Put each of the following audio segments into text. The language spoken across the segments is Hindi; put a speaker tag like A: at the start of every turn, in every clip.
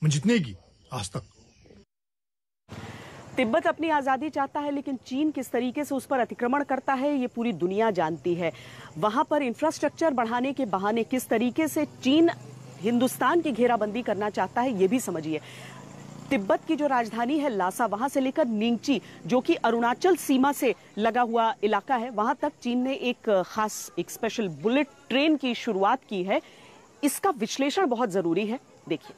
A: जितनेगी आज तक।
B: तिब्बत अपनी आज़ादी चाहता है, लेकिन चीन किस तरीके से उस पर अतिक्रमण करता है ये पूरी दुनिया जानती है। वहां पर इंफ्रास्ट्रक्चर बढ़ाने के बहाने किस तरीके से चीन हिंदुस्तान की घेराबंदी करना चाहता है ये भी समझिए। तिब्बत की जो राजधानी है लासा, वहां से लेकर निंगची जो कि अरुणाचल सीमा से लगा हुआ इलाका है, वहां तक चीन ने एक स्पेशल बुलेट ट्रेन की शुरुआत की है। इसका विश्लेषण बहुत जरूरी है, देखिए।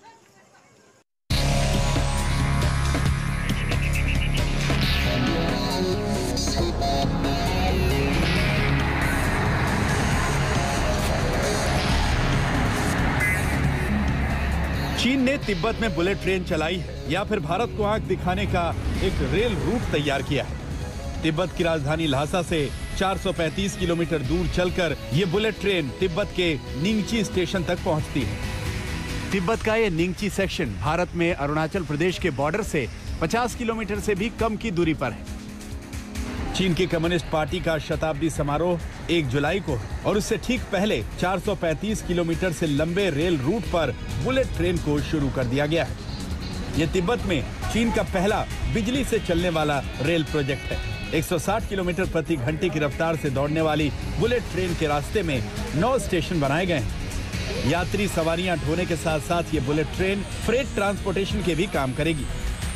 C: चीन ने तिब्बत में बुलेट ट्रेन चलाई है या फिर भारत को आंख दिखाने का एक रेल रूट तैयार किया है। तिब्बत की राजधानी ल्हासा से 435 किलोमीटर दूर चलकर ये बुलेट ट्रेन तिब्बत के निंगची स्टेशन तक पहुंचती है। तिब्बत का ये निंगची सेक्शन भारत में अरुणाचल प्रदेश के बॉर्डर से 50 किलोमीटर से भी कम की दूरी पर है। चीन की कम्युनिस्ट पार्टी का शताब्दी समारोह 1 जुलाई को है और उससे ठीक पहले 435 किलोमीटर से लंबे रेल रूट पर बुलेट ट्रेन को शुरू कर दिया गया है। ये तिब्बत में चीन का पहला बिजली से चलने वाला रेल प्रोजेक्ट है। 160 किलोमीटर प्रति घंटे की रफ्तार से दौड़ने वाली बुलेट ट्रेन के रास्ते में 9 स्टेशन बनाए गए हैं। यात्री सवारियां ढोने के साथ साथ ये बुलेट ट्रेन फ्रेट ट्रांसपोर्टेशन के भी काम करेगी।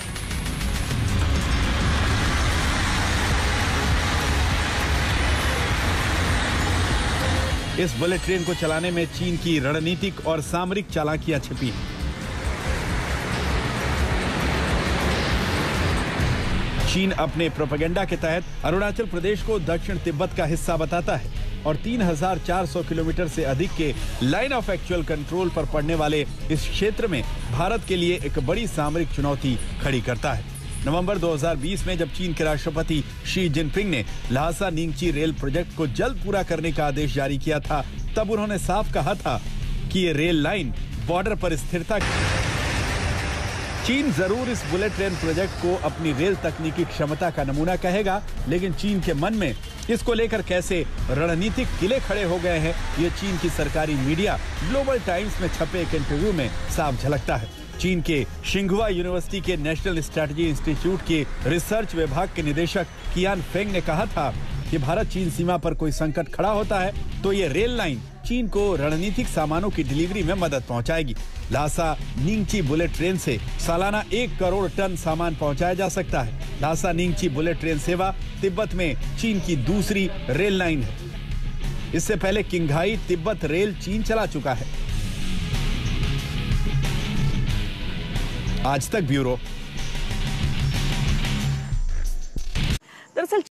C: इस बुलेट ट्रेन को चलाने में चीन की रणनीतिक और सामरिक चालाकियां छिपी हैं। चीन अपने प्रोपेगेंडा के तहत अरुणाचल प्रदेश को दक्षिण तिब्बत का हिस्सा बताता है और 3400 किलोमीटर से अधिक के लाइन ऑफ एक्चुअल कंट्रोल पर पड़ने वाले इस क्षेत्र में भारत के लिए एक बड़ी सामरिक चुनौती खड़ी करता है। नवंबर 2020 में जब चीन के राष्ट्रपति शी जिनपिंग ने ल्हासा निंगची रेल प्रोजेक्ट को जल्द पूरा करने का आदेश जारी किया था, तब उन्होंने साफ कहा था कि ये रेल लाइन बॉर्डर पर स्थिरता। चीन जरूर इस बुलेट ट्रेन प्रोजेक्ट को अपनी रेल तकनीकी क्षमता का नमूना कहेगा, लेकिन चीन के मन में इसको लेकर कैसे रणनीतिक किले खड़े हो गए हैं, ये चीन की सरकारी मीडिया ग्लोबल टाइम्स में छपे एक इंटरव्यू में साफ झलकता है। चीन के शिंगहुआ यूनिवर्सिटी के नेशनल स्ट्रेटजी इंस्टीट्यूट के रिसर्च विभाग के निदेशक कियान फेंग ने कहा था कि भारत चीन सीमा पर कोई संकट खड़ा होता है तो ये रेल लाइन चीन को रणनीतिक सामानों की डिलीवरी में मदद पहुंचाएगी। ल्हासा निंगची बुलेट ट्रेन से सालाना 1 करोड़ टन सामान पहुंचाया जा सकता है। ल्हासा निंगची बुलेट ट्रेन सेवा तिब्बत में चीन की दूसरी रेल लाइन है। इससे पहले किंगघाई तिब्बत रेल चीन चला चुका है। आज तक ब्यूरो।
B: दरअसल